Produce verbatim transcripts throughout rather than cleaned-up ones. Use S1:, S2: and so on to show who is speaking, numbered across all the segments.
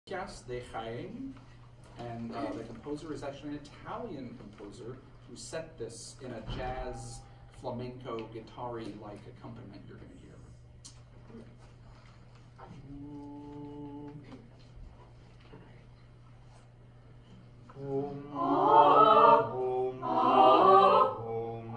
S1: Mattias De Jaén, and uh, the composer is actually an Italian composer who set this in a jazz flamenco guitar-y like accompaniment you're going to hear. Um, um, um,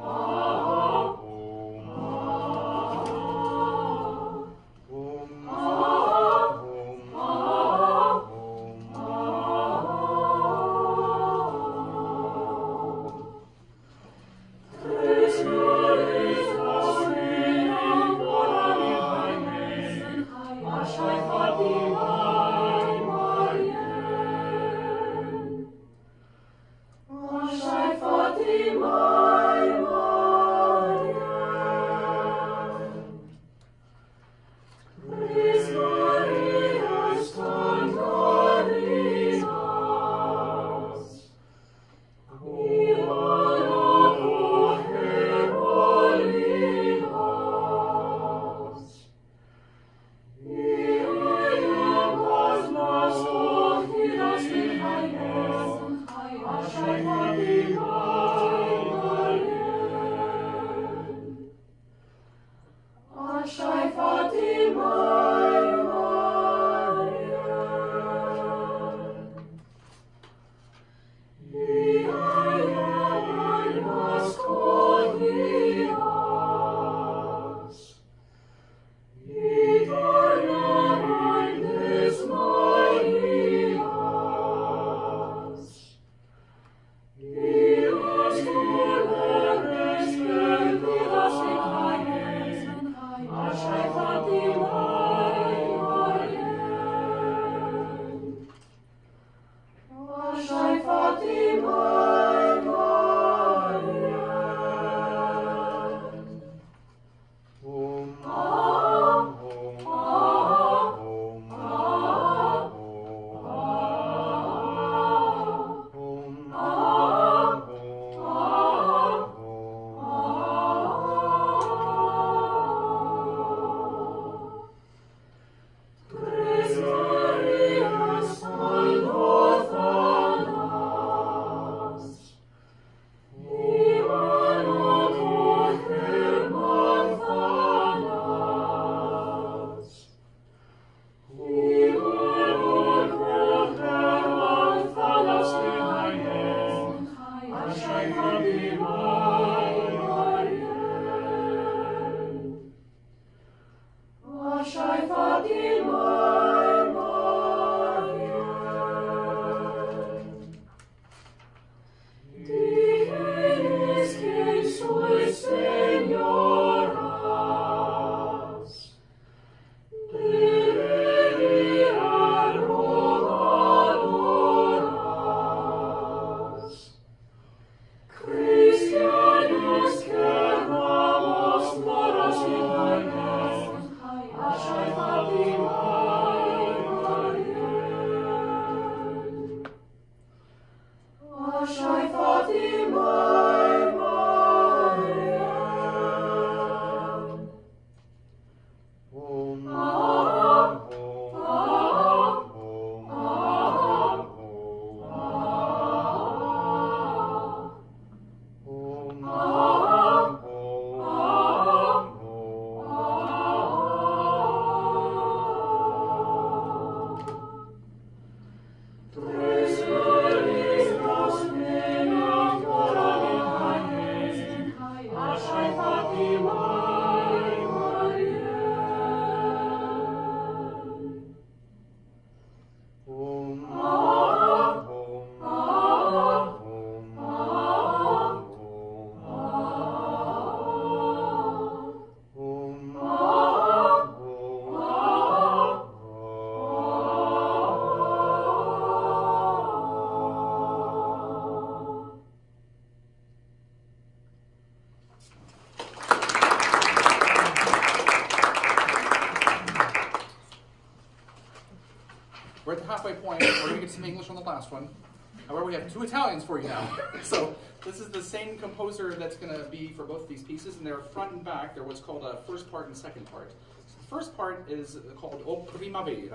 S1: We're at the halfway point. We're going to get some English on the last one. However, we have two Italians for you now. So this is the same composer that's going to be for both of these pieces, and they're front and back. They're what's called a first part and second part. So the first part is called O Primavera,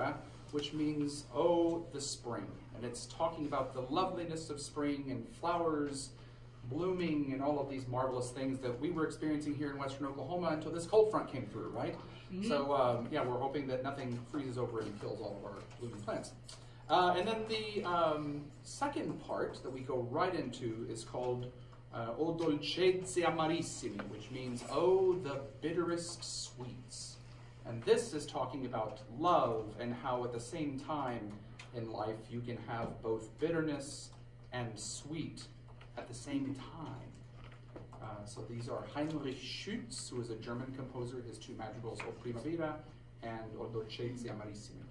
S1: which means, oh, the spring. And it's talking about the loveliness of spring and flowers blooming and all of these marvelous things that we were experiencing here in western Oklahoma until this cold front came through, right? Mm-hmm. So, um, yeah, we're hoping that nothing freezes over and kills all of our blooming plants. Uh, and then the um, second part that we go right into is called uh, O dolcezze amarissime, which means, oh, the bitterest sweets. And this is talking about love and how at the same time in life you can have both bitterness and sweet at the same time. Uh, so these are Heinrich Schütz, who is a German composer, his two madrigals, O Primavera and O dolcezze amarissime.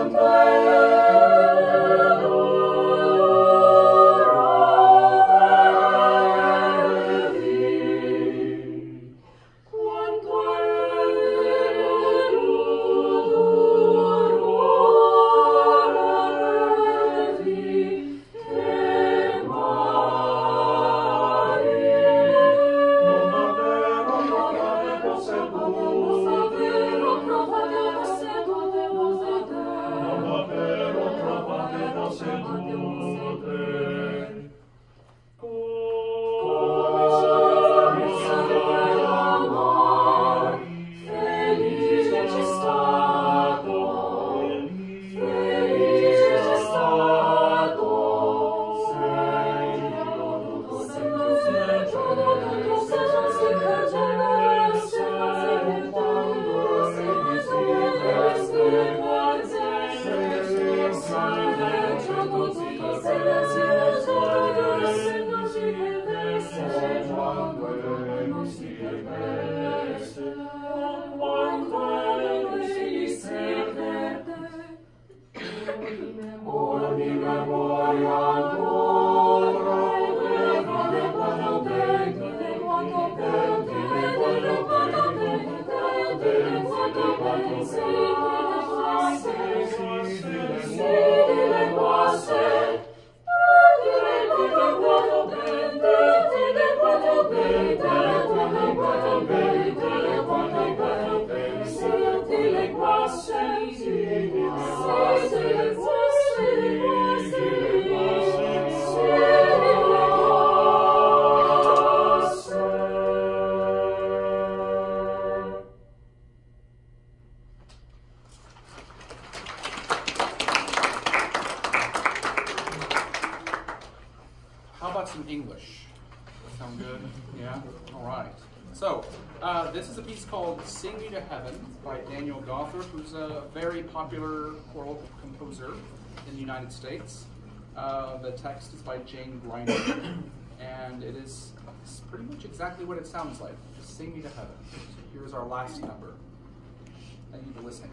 S1: How about some English? That sound good? Yeah? All right. So, uh, this is a piece called Sing Me to Heaven by Daniel Gawthorpe, who's a very popular choral composer in the United States. Uh, the text is by Jane Griner, and it is it's pretty much exactly what it sounds like. Sing Me to Heaven. So here's our last number. Thank you for listening.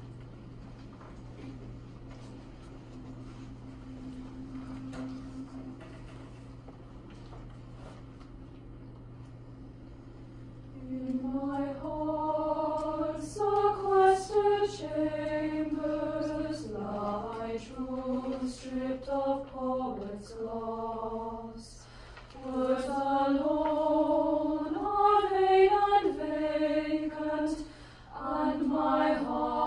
S2: In my heart, sequestered chambers lie true, stripped of poet's gloss. Words alone are vain and vacant, and my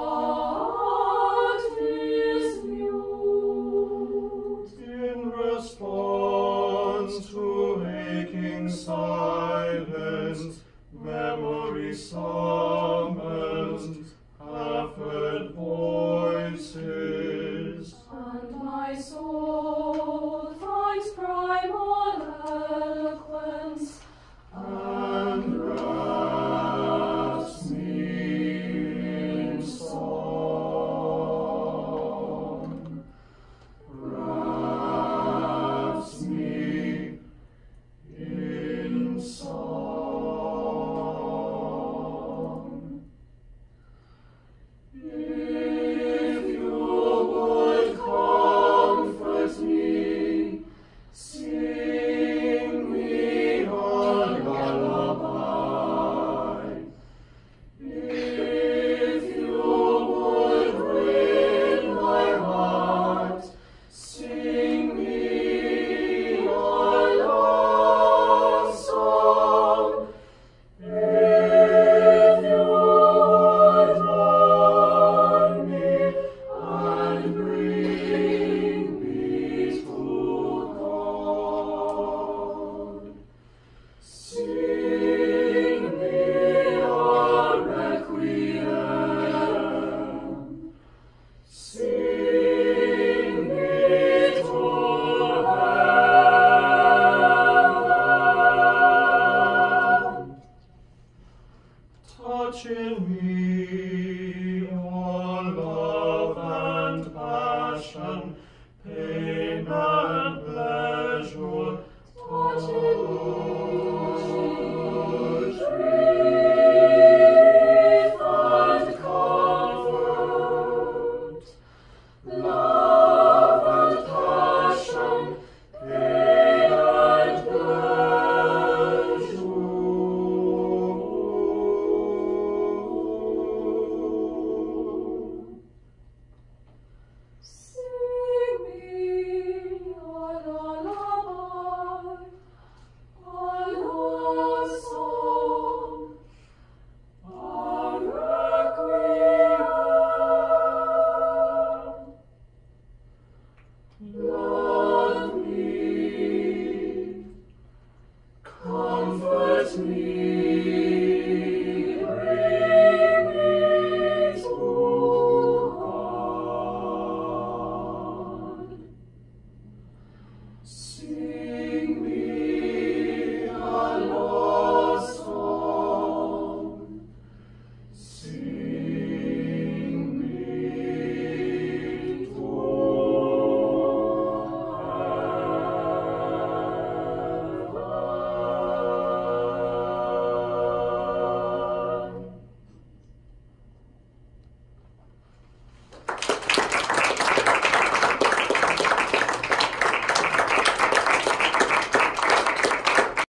S2: heart is mute.
S3: In response to aching silence, memory summons half-heard voices,
S2: And my soul finds primal eloquence,
S3: and wraps me in silence.
S2: Love